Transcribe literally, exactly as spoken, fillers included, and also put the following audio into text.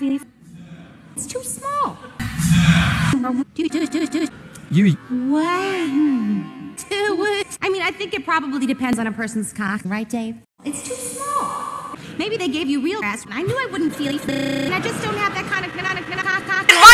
feel it's too small. You... Wow. I mean, I think it probably depends on a person's cock, right, Dave? It's too small. Maybe they gave you real ass, and I knew I wouldn't feel it. I just don't have that kind of cock.